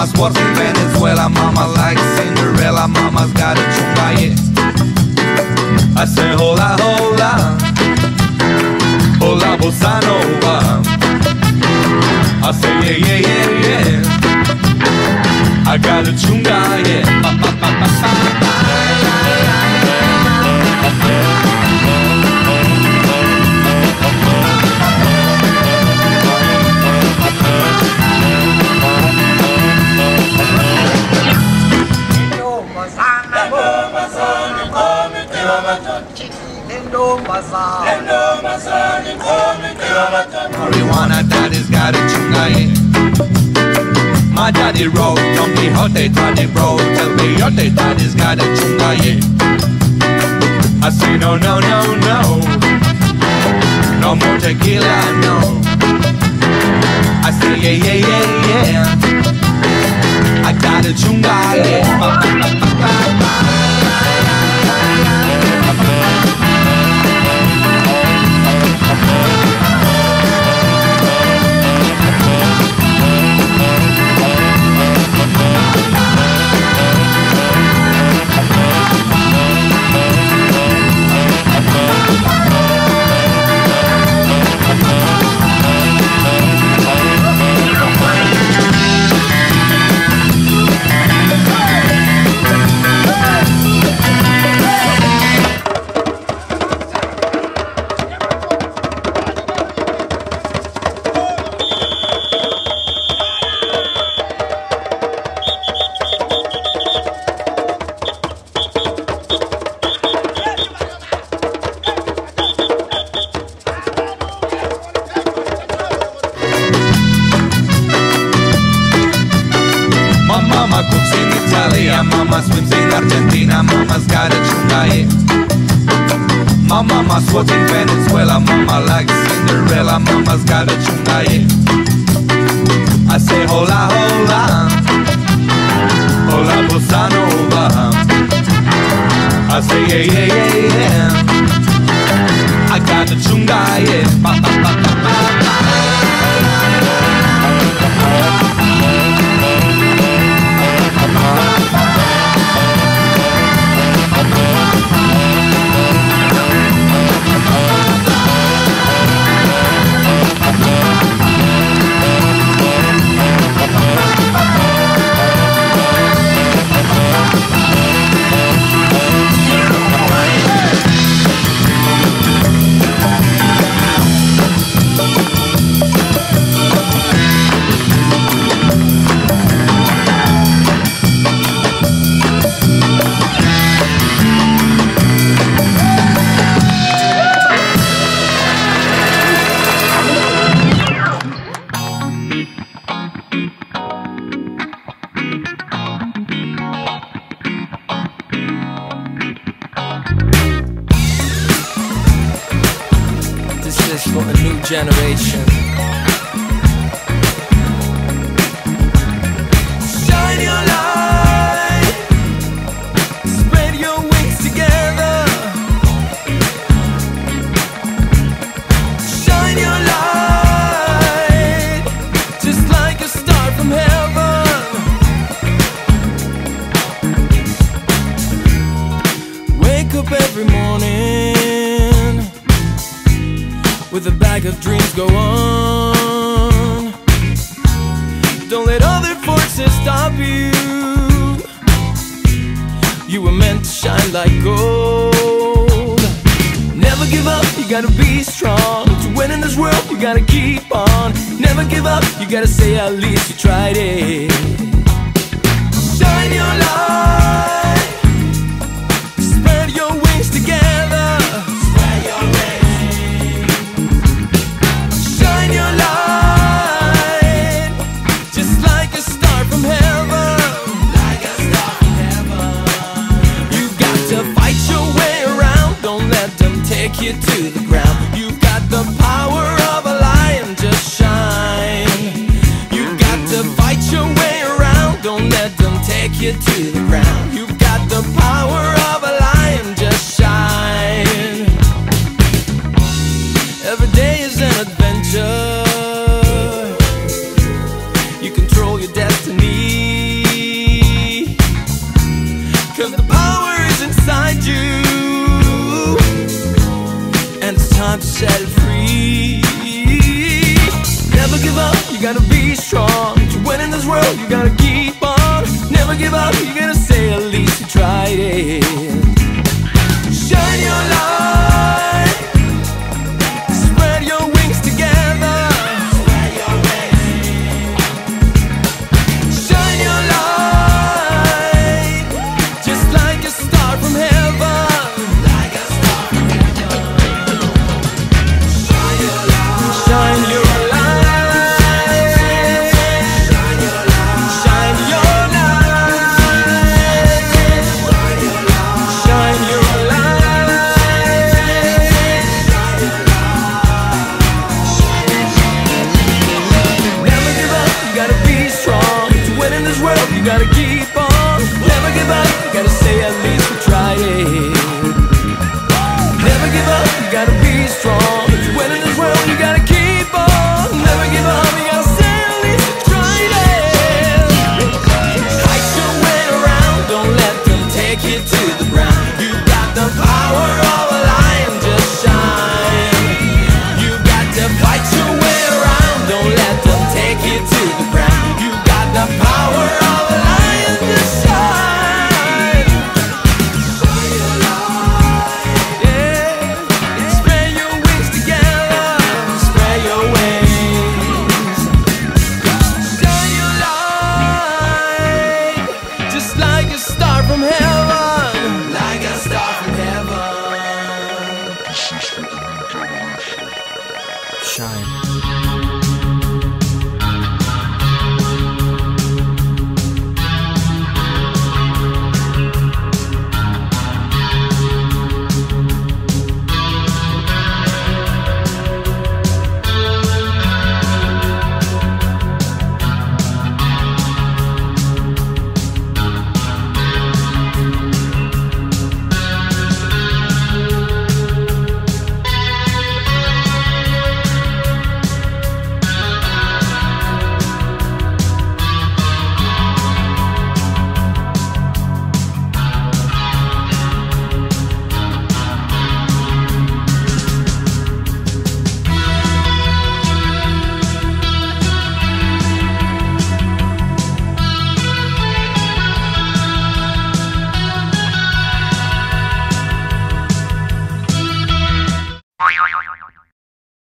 mama's was in Venezuela. Mama like Cinderella, mama's got a chunga, yeah. I say hola, hola, hola bossa nova. I say yeah, yeah, yeah, yeah, I got a chunga, yeah. Marijuana daddy's got a chunga, yeah. My daddy wrote Don Quixote, daddy bro, tell me your daddy's got a chunga, yeah. I say no, no, no, no, no more tequila, no. I say yeah, yeah, yeah, yeah, I got a chunga, yeah. Mama cooks in Italia, mama swims in Argentina, mama's got a chunga, yeah. My mama was in Venezuela, mama like Cinderella, mama's got a chunga, yeah. I say hola, hola, hola bossa nova. I say yeah, yeah, yeah, yeah, I got a chunga, yeah. Ba, ba, ba, ba, ba, ba. For a new generation. Shine your light, spread your wings together. Shine your light, just like a star from heaven. Wake up every morning with a bag of dreams, go on. Don't let other forces stop you. You were meant to shine like gold. Never give up, you gotta be strong. To win in this world, you gotta keep on. Never give up, you gotta say at least you tried it. Shine your light, spread your wings together. You to the ground. You've got the power of a lion, just shine. You've got to fight your way around, don't let them take you to the ground. You've got the power of a lion, just shine. Every day is an adventure. You control your destiny. it. Shine your light, spread your wings together. Shine your light, just like a star from heaven. Shine your light, shine your light. You gotta keep on, never give up, you gotta say at least we tried it. Never give up, you gotta be strong.